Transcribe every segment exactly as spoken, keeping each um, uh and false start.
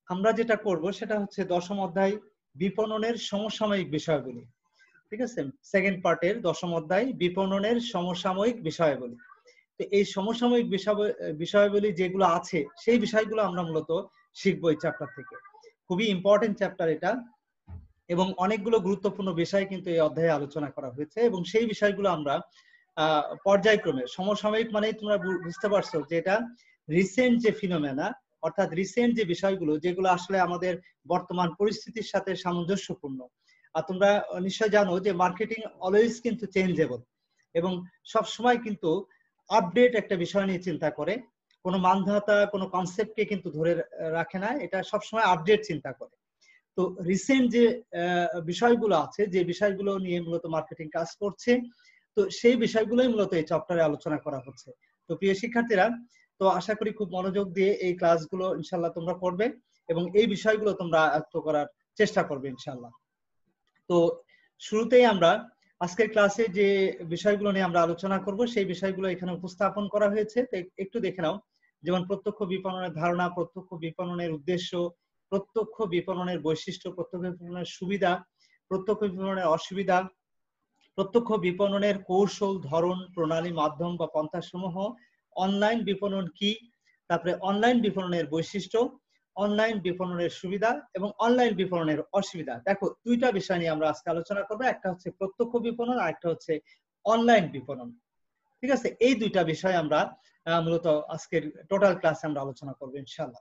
আমরা যেটা করব সেটা হচ্ছে দশম অধ্যায় বিপণনের সমসাময়িক বিষয়গুলি। ঠিক আছে, সেকেন্ড পার্টের দশম অধ্যায় বিপণনের সমসাময়িক বিষয়গুলি। তো এই সমসাময়িক বিষয় বিষয়গুলি যেগুলো আছে সেই বিষয়গুলো আমরা মূলত শিখবো এই চ্যাপ্টার থেকে। খুবই ইম্পর্টেন্ট চ্যাপ্টার এটা, এবং অনেকগুলো গুরুত্বপূর্ণ বিষয় কিন্তু এই অধ্যায়ে আলোচনা করা হয়েছে, এবং সেই বিষয়গুলো আমরা আহ পর্যায়ক্রমে, সমসাময়িক মানে তোমরা বুঝতে পারছো যে এটা রিসেন্ট যে ফিনোমেনা, অর্থাৎ রিসেন্ট যে বিষয়গুলো যেগুলো আসলে আমাদের বর্তমান পরিস্থিতির সাথে সামঞ্জস্যপূর্ণ। আর তোমরা নিশ্চয় জানো যে মার্কেটিং অলওয়েজ কিন্তু চেঞ্জেবল, এবং সব সময় কিন্তু আপডেট একটা বিষয় নিয়ে চিন্তা করে, কোনো মানধাতা কোনো কনসেপ্টকে কিন্তু ধরে রাখে না, এটা সবসময় আপডেট চিন্তা করে। তো রিসেন্ট যে বিষয়গুলো আছে, যে বিষয়গুলো নিয়ে মূলত মার্কেটিং কাজ করছে, তো সেই বিষয়গুলোই মূলত এই চ্যাপ্টারে আলোচনা করা হচ্ছে। তো প্রিয় শিক্ষার্থীরা, তো আশা করি খুব মনোযোগ দিয়ে এই ক্লাসগুলো ইনশাল্লাহ তোমরা করবে, এবং এই বিষয়গুলো তোমরা আয়ত্ত করার চেষ্টা করবে ইনশাল্লাহ। তো শুরুতেই আমরা আজকের ক্লাসে যে বিষয়গুলো নিয়ে আমরা আলোচনা করব সেই বিষয়গুলো এখানে উপস্থাপন করা হয়েছে, একটু দেখে নাও। যেমন প্রত্যক্ষ বিপণনের ধারণা, প্রত্যক্ষ বিপণনের উদ্দেশ্য, প্রত্যক্ষ বিপণনের বৈশিষ্ট্য, প্রত্যক্ষ বিপণনের সুবিধা, প্রত্যক্ষ বিপণনের অসুবিধা, প্রত্যক্ষ বিপণনের কৌশল, ধরন, প্রণালী, মাধ্যম বা পন্থাসমূহ, অনলাইন বিপণন কি, তারপরে অনলাইন বিপণনের বৈশিষ্ট্য, অনলাইন বিপণনের সুবিধা এবং অনলাইন বিপণনের অসুবিধা। দেখো, দুইটা বিষয় নিয়ে আমরা আজকে আলোচনা করবো, একটা হচ্ছে প্রত্যক্ষ বিপণন আর একটা হচ্ছে অনলাইন বিপণন। ঠিক আছে, এই দুইটা বিষয় আমরা মূলত আজকের টোটাল ক্লাসে আমরা আলোচনা করবো ইনশাআল্লাহ।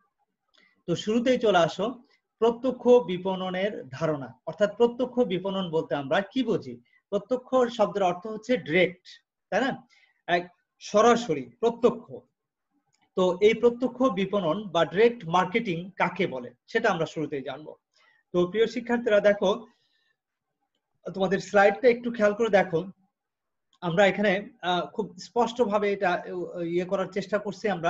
তো শুরুতেই চলে আসো প্রত্যক্ষ বিপণনের ধারণা, অর্থাৎ প্রত্যক্ষ বিপণন বলতে আমরা কি বুঝি। প্রত্যক্ষ শব্দের অর্থ হচ্ছে ডিরেক্ট, তাই না, এক সরাসরি, প্রত্যক্ষ। তো এই প্রত্যক্ষ বিপণন বা ডিরেক্ট মার্কেটিং কাকে বলে সেটা আমরা শুরুতেই জানবো। তো প্রিয় শিক্ষার্থীরা দেখো, তোমাদের স্লাইডটা একটু খেয়াল করে দেখো, আমরা এখানে খুব স্পষ্ট ভাবে এটা ইয়ে করার চেষ্টা করছি। আমরা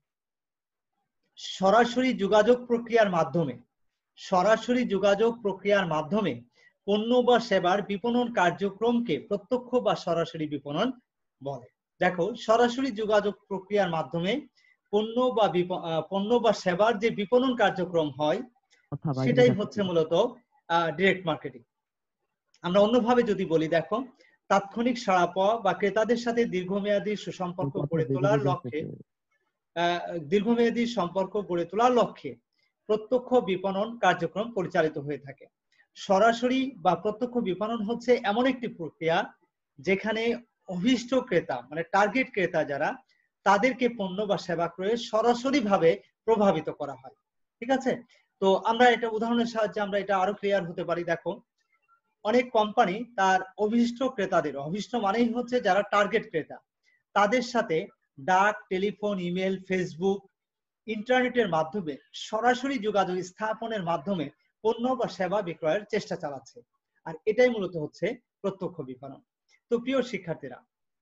সরাসরি যোগাযোগ প্রক্রিয়ার মাধ্যমে সরাসরি যোগাযোগ প্রক্রিয়ার মাধ্যমে পণ্য বা সেবার বিপণন কার্যক্রমকে প্রত্যক্ষ বা সরাসরি বিপণন বলে। দেখো, সরাসরি যোগাযোগ প্রক্রিয়ার মাধ্যমে পণ্য বা পণ্য বা সেবার যে বিপণন কার্যক্রম হয় সেটাই হচ্ছে মূলত ডিরেক্ট মার্কেটিং। আমরা অন্যভাবে যদি বলি, দেখো, তাৎক্ষণিক সাড়া পাওয়া বা ক্রেতাদের সাথে দীর্ঘমেয়াদী সুসম্পর্ক গড়ে তোলার লক্ষ্যে দীর্ঘমেয়াদী সম্পর্ক গড়ে তোলার লক্ষ্যে প্রত্যক্ষ বিপণন কার্যক্রম পরিচালিত হয়ে থাকে। সরাসরি বা প্রত্যক্ষ বিপণন হচ্ছে এমন একটি প্রক্রিয়া যেখানে অভীষ্ট ক্রেতা মানে টার্গেট ক্রেতা যারা, তাদেরকে পণ্য বা সেবা ক্রয়ে সরাসরি ভাবে প্রভাবিত করা হয়। ঠিক আছে, তো আমরা এটা উদাহরণের সাহায্যে আমরা এটা আরো ক্লিয়ার হতে পারি। দেখো, অনেক কোম্পানি তার অভীষ্ট ক্রেতাদের, অভীষ্ট মানেই হচ্ছে যারা টার্গেট ক্রেতা, তাদের সাথে ডাক, টেলিফোন, ইমেল, ফেসবুক, ইন্টারনেটের মাধ্যমে সরাসরি যোগাযোগ স্থাপনের মাধ্যমে পণ্য বা সেবা বিক্রয়ের চেষ্টা চালাচ্ছে, আর এটাই মূলত হচ্ছে প্রত্যক্ষ বিপণন। তো প্রিয় শিক্ষার্থীরা,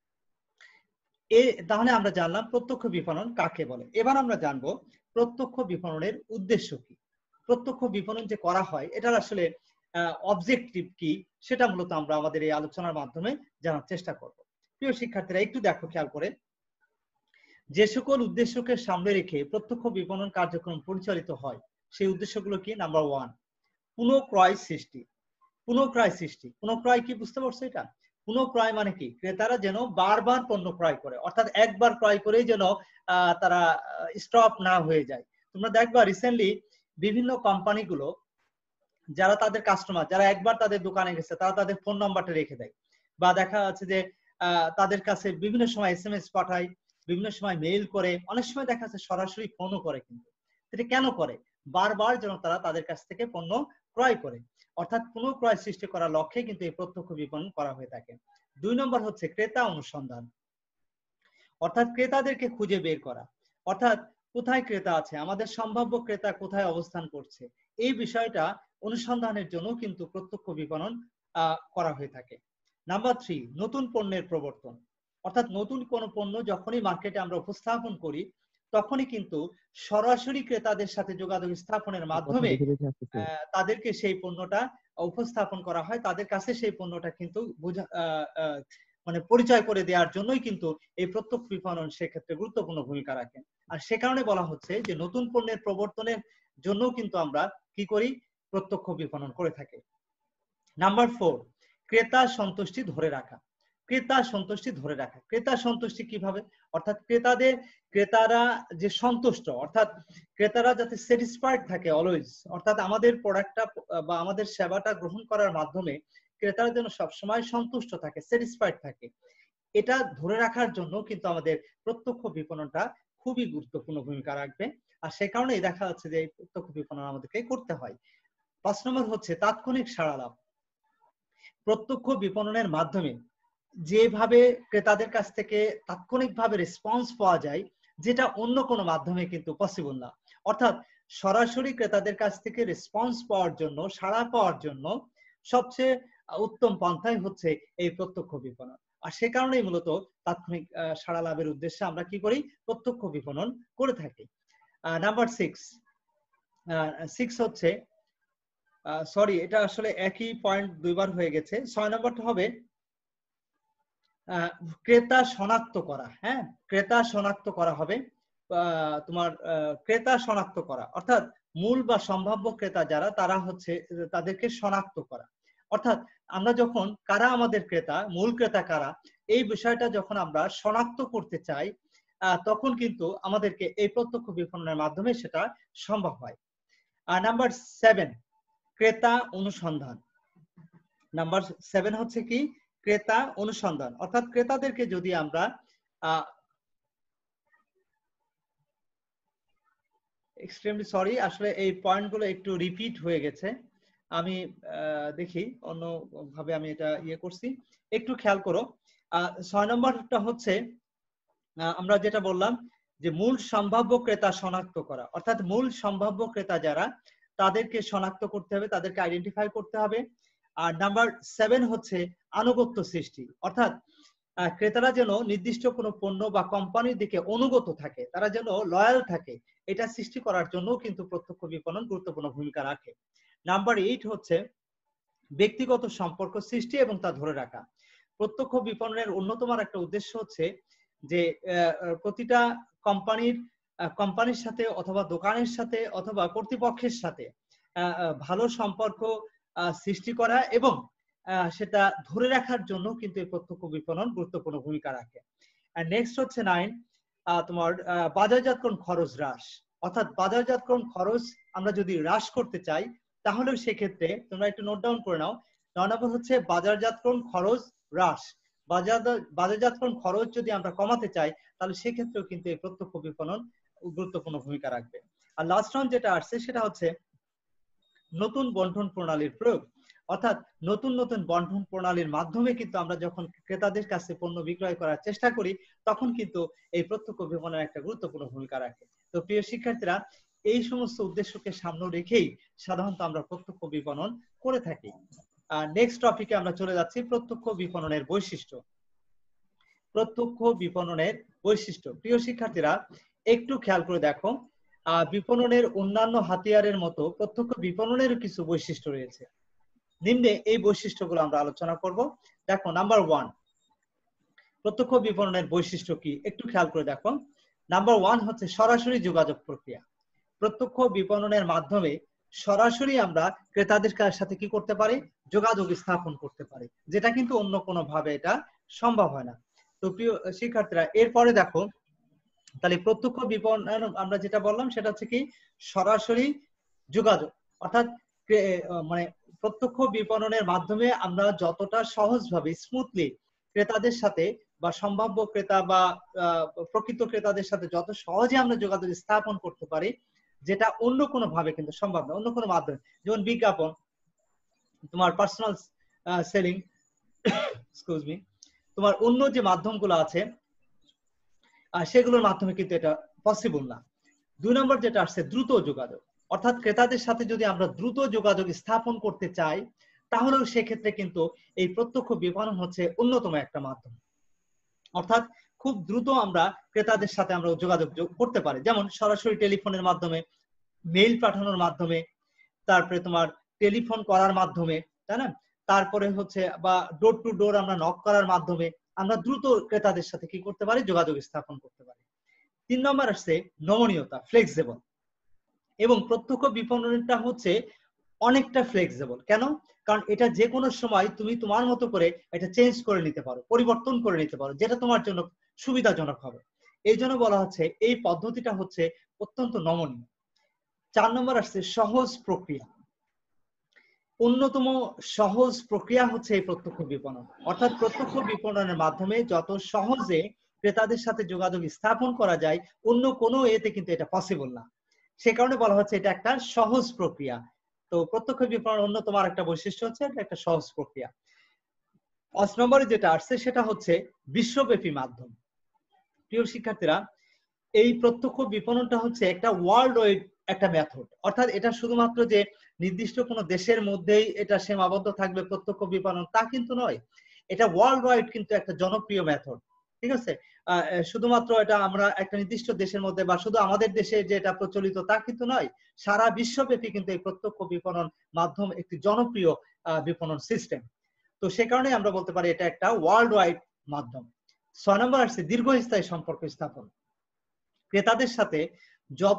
এ তাহলে আমরা জানলাম প্রত্যক্ষ বিপণন কাকে বলে। এবার আমরা জানবো প্রত্যক্ষ বিপণনের উদ্দেশ্য কি। প্রত্যক্ষ বিপণন যে করা হয় এটার আসলে অবজেক্টিভ কি সেটা মূলত আমরা আমাদের এই আলোচনার মাধ্যমে জানার চেষ্টা করব। প্রিয় শিক্ষার্থীরা, একটু দেখো খেয়াল করে, যে সকল উদ্দেশ্যকে সামনে রেখে প্রত্যক্ষ বিপণন কার্যক্রম পরিচালিত হয় সেই উদ্দেশ্যগুলো কি। নাম্বার ওয়ান, পুনঃক্রয় সৃষ্টি। পুনঃক্রয় সৃষ্টি, পুনঃক্রয় কি বুঝতে পারছো? এটা পুনঃক্রয় মানে কি, ক্রেতারা যেন বারবার পণ্য ক্রয় করে, অর্থাৎ একবার ক্রয় করেই যেন আহ তারা স্টপ না হয়ে যায়। তোমরা দেখবা রিসেন্টলি বিভিন্ন কোম্পানিগুলো যারা তাদের কাস্টমার, যারা একবার তাদের দোকানে গেছে, তারা তাদের ফোন নাম্বারটা রেখে দেয়, বা দেখা যাচ্ছে যে আহ তাদের কাছে বিভিন্ন সময় এস এম এস পাঠায়, বিভিন্ন সময় মেইল করে, অনেক সময় দেখা যাচ্ছে সরাসরি ফোনও করে। কিন্তু এটা কেন করে? বারবার যেন তারা তাদের কাছ থেকে পণ্য ক্রয় করে, অর্থাৎ পুনঃক্রয় সৃষ্টি করার লক্ষ্যে কিন্তু এই প্রত্যক্ষ বিপণন করা হয়ে থাকে। দুই নম্বর হচ্ছে ক্রেতা অনুসন্ধান, অর্থাৎ ক্রেতাদেরকে খুঁজে বের করা, অর্থাৎ কোথায় ক্রেতা আছে, আমাদের সম্ভাব্য ক্রেতা কোথায় অবস্থান করছে, এই বিষয়টা অনুসন্ধানের জন্য কিন্তু প্রত্যক্ষ বিপণন আহ করা হয়ে থাকে। নাম্বার থ্রি, নতুন পণ্যের প্রবর্তন, অর্থাৎ নতুন কোন পণ্য যখনই মার্কেটে আমরা উপস্থাপন করি তখনই কিন্তু সরাসরি ক্রেতাদের সাথে যোগাযোগ স্থাপনের মাধ্যমে তাদেরকে সেই পণ্যটা উপস্থাপন করা হয়, তাদের কাছে সেই পণ্যটা কিন্তু বোঝা মানে পরিচয় করে দেওয়ার জন্যই কিন্তু এই প্রত্যক্ষ বিপণন সেক্ষেত্রে গুরুত্বপূর্ণ ভূমিকা রাখে। আর সে কারণে বলা হচ্ছে যে নতুন পণ্যের প্রবর্তনের জন্য কিন্তু আমরা কি করি, প্রত্যক্ষ বিপণন করে থাকি। নাম্বার ফোর, ক্রেতা সন্তুষ্টি ধরে রাখা। ক্রেতা সন্তুষ্টি ধরে রাখা, ক্রেতা সন্তুষ্টি কিভাবে, অর্থাৎ ক্রেতাদের ক্রেতারা যে সন্তুষ্ট, অর্থাৎ ক্রেতারা যাতে স্যাটিসফাইড থাকে অলওয়েজ, অর্থাৎ আমাদের প্রোডাক্টটা বা আমাদের সেবাটা গ্রহণ করার মাধ্যমে ক্রেতারা যেন সবসময় সন্তুষ্ট থাকে, স্যাটিসফাইড থাকে, এটা ধরে রাখার জন্য কিন্তু আমাদের প্রত্যক্ষ বিপণনটা খুবই গুরুত্বপূর্ণ ভূমিকা রাখবে। আর সে কারণেই দেখা যাচ্ছে যে এই প্রত্যক্ষ বিপণন আমাদেরকে করতে হয়। পাঁচ নম্বর হচ্ছে তাৎক্ষণিক সাড়া লাভ। প্রত্যক্ষ বিপণনের মাধ্যমে যেভাবে ক্রেতাদের কাছ থেকে তাৎক্ষণিকভাবে রেসপন্স পাওয়া যায়, যেটা অন্য কোনো মাধ্যমে কিন্তু পসিবল না। অর্থাৎ সরাসরি ক্রেতাদের কাছ থেকে রেসপন্স পাওয়ার জন্য, সাড়া পাওয়ার জন্য সবচেয়ে উত্তম পন্থাই হচ্ছে এই প্রত্যক্ষ বিপণন। আর সে কারণেই মূলত তাৎক্ষণিক সাড়া লাভের উদ্দেশ্যে আমরা কি করি, প্রত্যক্ষ বিপণন করে থাকি। নাম্বার সিক্স সিক্স হচ্ছে সরি এটা আসলে একই পয়েন্ট দুইবার হয়ে গেছে। ছয় নম্বরটা হবে ক্রেতা শনাক্ত করা। হ্যাঁ, ক্রেতা শনাক্ত করা হবে, তোমার ক্রেতা শনাক্ত করা অর্থাৎ মূল বা সম্ভাব্য ক্রেতা যারা, তারা হচ্ছে তাদেরকে শনাক্ত করা। অর্থাৎ আমরা যখন কারা আমাদের ক্রেতা, মূল ক্রেতা কারা, এই বিষয়টা যখন আমরা শনাক্ত করতে চাই, তখন কিন্তু আমাদেরকে এই প্রত্যক্ষ বিপণনের মাধ্যমে সেটা সম্ভব হয়। আর নাম্বার সেভেন, ক্রেতা অনুসন্ধান। নাম্বার সেভেন হচ্ছে কি, ক্রেতা অনুসন্ধান। অর্থাৎ ক্রেতাদেরকে যদি আমরা এক্সট্রিমলি সরি আসলে এই পয়েন্টগুলো একটু রিপিট হয়ে গেছে, আমি দেখি অন্য ভাবে আমি এটা ইয়ে করছি, একটু খেয়াল করো। ছয় নম্বরটা হচ্ছে আমরা যেটা বললাম যে মূল সম্ভাব্য ক্রেতা শনাক্ত করা, অর্থাৎ মূল সম্ভাব্য ক্রেতা যারা, তাদেরকে শনাক্ত করতে হবে, তাদেরকে আইডেন্টিফাই করতে হবে। আর নাম্বার সেভেন হচ্ছে আনুগত্য সৃষ্টি, অর্থাৎ ক্রেতারা যেন নির্দিষ্ট কোনো পণ্য বা কোম্পানির দিকে অনুগত থাকে, তারা যেন লয়াল থাকে, এটা সৃষ্টি করার জন্য কিন্তু প্রত্যক্ষ বিপণন গুরুত্বপূর্ণ ভূমিকা রাখে। নাম্বার এইট হচ্ছে ব্যক্তিগত সম্পর্ক সৃষ্টি এবং তা ধরে রাখা। প্রত্যক্ষ বিপণনের অন্যতম একটা উদ্দেশ্য হচ্ছে যে প্রতিটা কোম্পানির কোম্পানির সাথে অথবা দোকানের সাথে অথবা কর্তৃপক্ষের সাথে ভালো সম্পর্ক সৃষ্টি করা এবং সেটা ধরে রাখার জন্য কিন্তু এই প্রত্যক্ষ বিপণন গুরুত্বপূর্ণ ভূমিকা রাখে। আর নেক্সট হচ্ছে নাইন, তোমার বাজারজাতকরণ খরচ হ্রাস। অর্থাৎ বাজারজাতকরণ খরচ আমরা যদি হ্রাস করতে চাই, তাহলে সেক্ষেত্রে তোমরা একটু নোট ডাউন করে নাও। নয় নম্বর হচ্ছে বাজারজাতকরণ খরচ হ্রাস। বাজার বাজারজাতকরণ খরচ যদি আমরা কমাতে চাই, তাহলে সেক্ষেত্রেও কিন্তু এই প্রত্যক্ষ বিপণন গুরুত্বপূর্ণ ভূমিকা রাখবে। আর লাস্ট রাউন্ড যেটা আসছে সেটা হচ্ছে নতুন বন্টন প্রণালীর প্রয়োগ। অর্থাৎ নতুন নতুন বন্টন প্রণালীর মাধ্যমে কিন্তু আমরা যখন ক্রেতাদের কাছে পণ্য বিক্রয় করার চেষ্টা করি, তখন কিন্তু এই প্রত্যক্ষ বিপণনের একটা গুরুত্বপূর্ণ ভূমিকা রাখে। তো প্রিয় শিক্ষার্থীরা, এই সমস্ত উদ্দেশ্যকে সামনে রেখেই সাধারণত আমরা প্রত্যক্ষ বিপণন করে থাকি। আর নেক্সট টপিকে আমরা চলে যাচ্ছি, প্রত্যক্ষ বিপণনের বৈশিষ্ট্য। প্রত্যক্ষ বিপণনের বৈশিষ্ট্য, প্রিয় শিক্ষার্থীরা একটু খেয়াল করে দেখো, আহ বিপণনের অন্যান্য হাতিয়ারের মতো প্রত্যক্ষ বিপণনেরও কিছু বৈশিষ্ট্য রয়েছে। নিম্নে এই বৈশিষ্ট্যগুলো আমরা আলোচনা করব। দেখো, নাম্বার ওয়ান, প্রত্যক্ষ বিপণনের বৈশিষ্ট্য কি একটু খেয়াল করে দেখো। নাম্বার ওয়ান হচ্ছে সরাসরি যোগাযোগ প্রক্রিয়া। প্রত্যক্ষ বিপণনের মাধ্যমে সরাসরি আমরা ক্রেতাদের সাথে কি করতে পারি, যোগাযোগ স্থাপন করতে পারি, যেটা কিন্তু অন্য কোনো ভাবে এটা সম্ভব হয় না। তো প্রিয় শিক্ষার্থীরা, এরপরে দেখো, তাহলে প্রত্যক্ষ বিপণন আমরা যেটা বললাম সেটা হচ্ছে কি সরাসরি যোগাযোগ, অর্থাৎ মানে প্রত্যক্ষ বিপণনের মাধ্যমে আমরা যতটা সহজভাবে স্মুথলি ক্রেতাদের সাথে বা সম্ভাব্য ক্রেতা বা প্রকৃত ক্রেতাদের সাথে যত সহজে আমরা যোগাযোগ স্থাপন করতে পারি, যেটা অন্য কোনো ভাবে কিন্তু সম্ভব না, অন্য কোনো মাধ্যমে। যেমন বিজ্ঞাপন, তোমার পার্সোনাল সেলিং, এক্সকিউজ মি, তোমার অন্য যে মাধ্যমগুলো আছে সেগুলোর মাধ্যমে কিন্তু এটা পসিবল না। দুই নম্বর যেটা আসছে দ্রুত যোগাযোগ, অর্থাৎ ক্রেতাদের সাথে যদি আমরা দ্রুত যোগাযোগ স্থাপন করতে চাই, তাহলেও সেক্ষেত্রে কিন্তু এই প্রত্যক্ষ বিপণন হচ্ছে অন্যতম একটা মাধ্যম। অর্থাৎ খুব দ্রুত আমরা ক্রেতাদের সাথে আমরা যোগাযোগ করতে পারি, যেমন সরাসরি টেলিফোনের মাধ্যমে, মেইল পাঠানোর মাধ্যমে, তারপরে তোমার টেলিফোন করার মাধ্যমে, তাই না, তারপরে হচ্ছে বা ডোর টু ডোর আমরা নক করার মাধ্যমে আমরা দ্রুত ক্রেতাদের সাথে কি করতে পারি, যোগাযোগ স্থাপন করতে পারি। তিন নম্বর আসছে নমনীয়তা, ফ্লেক্সিবল। এবং প্রত্যক্ষ বিপণনটা হচ্ছে অনেকটা ফ্লেক্সিবল। কেন? কারণ এটা যে কোনো সময় তুমি তোমার মতো করে এটা চেঞ্জ করে নিতে পারো, পরিবর্তন করে নিতে পারো, যেটা তোমার জন্য সুবিধাজনক হবে। এই জন্য বলা হচ্ছে এই পদ্ধতিটা হচ্ছে অত্যন্ত নমনীয়। চার নম্বর আসছে সহজ প্রক্রিয়া। অন্যতম সহজ প্রক্রিয়া হচ্ছে এই প্রত্যক্ষ বিপণন। অর্থাৎ প্রত্যক্ষ বিপণনের মাধ্যমে যত সহজে ক্রেতাদের সাথে যোগাযোগ স্থাপন করা যায়, অন্য কোনো এতে কিন্তু এটা পসিবল না। সে কারণে বলা হচ্ছে এটা একটা সহজ প্রক্রিয়া। তো প্রত্যক্ষ বিপণন অন্যতম একটা বৈশিষ্ট্য হচ্ছে এটা একটা সহজ প্রক্রিয়া। পাঁচ নম্বরে যেটা আসছে সেটা হচ্ছে বিশ্বব্যাপী মাধ্যম। প্রিয় শিক্ষার্থীরা, এই প্রত্যক্ষ বিপণনটা হচ্ছে একটা ওয়ার্ল্ড ওয়াইড একটা মেথড। অর্থাৎ এটা শুধুমাত্র যে নির্দিষ্ট কোনো দেশের মধ্যেই এটা সীমাবদ্ধ থাকবে প্রত্যক্ষ বিপণন তা কিন্তু নয়। এটা ওয়ার্ল্ড ওয়াইড কিন্তু একটা জনপ্রিয় মেথড। ঠিক আছে? আহ, শুধুমাত্র এটা আমরা একটা নির্দিষ্ট দেশের মধ্যে বা শুধু আমাদের দেশে যে এটা প্রচলিত তা কিন্তু নয়। সারা বিশ্বব্যাপী কিন্তু এই প্রত্যক্ষ বিপণন মাধ্যম একটি জনপ্রিয় আহ, বিপণন সিস্টেম। তো সে কারণে আমরা বলতে পারি এটা একটা ওয়ার্ল্ড ওয়াইড মাধ্যম। ছয় নম্বর আসছে দীর্ঘস্থায়ী সম্পর্ক স্থাপন। ক্রেতাদের সাথে যত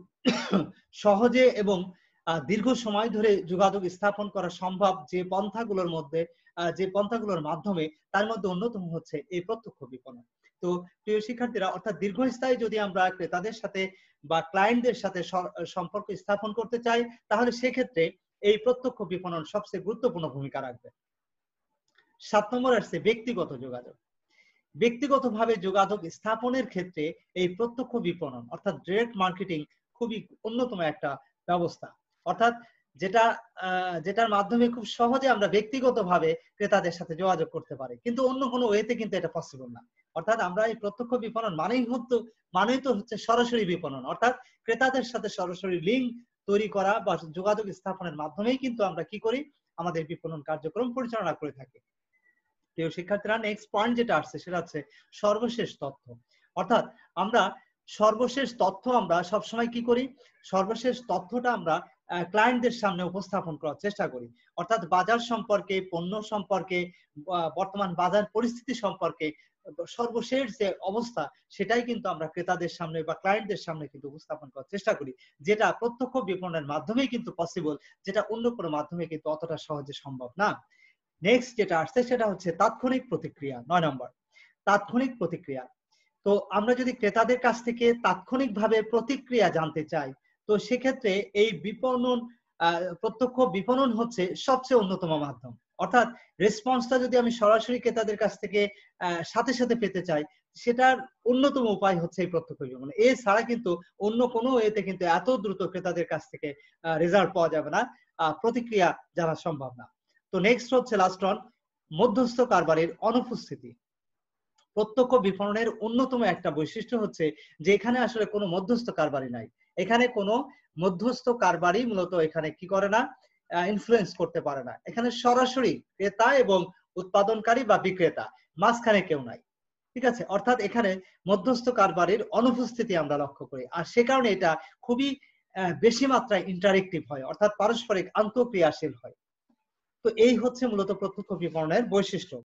সহজে এবং দীর্ঘ সময় ধরে যোগাযোগ স্থাপন করা সম্ভব যে পন্থাগুলোর মধ্যে যে পন্থাগুলোর মাধ্যমে তার মধ্যে অন্যতম হচ্ছে এই প্রত্যক্ষ বিপণন। তো প্রিয় শিক্ষার্থীরা, অর্থাৎ দীর্ঘস্থায়ী যদি আমরা ক্রেতাদের সাথে বা ক্লায়েন্টদের সাথে সম্পর্ক স্থাপন করতে চাই, তাহলে সেক্ষেত্রে এই প্রত্যক্ষ বিপণন সবচেয়ে গুরুত্বপূর্ণ ভূমিকা রাখবে। সাত নম্বর আসছে ব্যক্তিগত যোগাযোগ। ব্যক্তিগতভাবে যোগাযোগ স্থাপনের ক্ষেত্রে এই প্রত্যক্ষ বিপণন অর্থাৎ ডাইরেক্ট মার্কেটিং খুবই অন্যতম একটা ব্যবস্থা। অর্থাৎ যেটা যেটার মাধ্যমে খুব সহজে আমরা ব্যক্তিগতভাবে ক্রেতাদের সাথে যোগাযোগ করতে পারি, কিন্তু অন্য কোনো ওয়েতে কিন্তু এটা পসিবল না। অর্থাৎ আমরা এই প্রত্যক্ষ বিপণন মানেই হতো মানেই তো হচ্ছে সরাসরি বিপণন, অর্থাৎ ক্রেতাদের সাথে সরাসরি লিঙ্ক তৈরি করা বা যোগাযোগ স্থাপনের মাধ্যমেই কিন্তু আমরা কি করি, আমাদের বিপণন কার্যক্রম পরিচালনা করে থাকি। প্রিয় শিক্ষার্থীরা, নেক্সট পয়েন্ট যেটা আসছে সেটা হচ্ছে সর্বশেষ তথ্য। অর্থাৎ আমরা সর্বশেষ তথ্য আমরা সবসময় কি করি, সর্বশেষ তথ্যটা আমরা ক্লায়েন্টদের সামনে উপস্থাপন করার চেষ্টা করি। অর্থাৎ বাজার সম্পর্কে, পণ্য সম্পর্কে, বর্তমান বাজার পরিস্থিতি সম্পর্কে সর্বশেষ যে অবস্থা সেটাই কিন্তু আমরা ক্রেতাদের সামনে বা ক্লায়েন্টদের সামনে কিন্তু উপস্থাপন করার চেষ্টা করি, যেটা প্রত্যক্ষ বিপণনের মাধ্যমেই কিন্তু পসিবল, যেটা অন্য কোনো মাধ্যমে কিন্তু অতটা সহজে সম্ভব না। নেক্সট যেটা আসছে সেটা হচ্ছে তাৎক্ষণিক প্রতিক্রিয়া। নয় নম্বর, তাৎক্ষণিক প্রতিক্রিয়া। তো আমরা যদি ক্রেতাদের কাছ থেকে তাৎক্ষণিকভাবে প্রতিক্রিয়া জানতে চাই, তো সেক্ষেত্রে এই বিপণন প্রত্যক্ষ বিপণন হচ্ছে সবচেয়ে অন্যতম মাধ্যম। অর্থাৎ রেসপন্সটা যদি আমি সরাসরি ক্রেতাদের কাছ থেকে সাথে সাথে পেতে চাই, সেটার অন্যতম উপায় হচ্ছে এই প্রত্যক্ষ বিপণন। এছাড়া কিন্তু অন্য কোনো এতে কিন্তু এত দ্রুত ক্রেতাদের কাছ থেকে রেজাল্ট পাওয়া যাবে না, প্রতিক্রিয়া জানা সম্ভব না। তো নেক্সট হচ্ছে লাস্ট ওয়ান, মধ্যস্থ কারবারের অনুপস্থিতি। প্রত্যক্ষ বিপণনের অন্যতম একটা বৈশিষ্ট্য হচ্ছে যে এখানে আসলে কোনো মধ্যস্থ কারবারি নাই। এখানে কোনো মধ্যস্থ কারবারি মূলত এখানে কি করে না, ইনফ্লুয়েন্স করতে পারে না। এখানে সরাসরি ক্রেতা এবং উৎপাদনকারী বা বিক্রেতা, মাঝখানে কেউ নাই। ঠিক আছে? অর্থাৎ এখানে মধ্যস্থ কারবারির অনুপস্থিতি আমরা লক্ষ্য করি, আর সে কারণে এটা খুবই বেশি মাত্রায় ইন্টারেক্টিভ হয়, অর্থাৎ পারস্পরিক আন্তঃক্রিয়াশীল হয়। তো এই হচ্ছে মূলত প্রত্যক্ষ বিপণনের বৈশিষ্ট্য।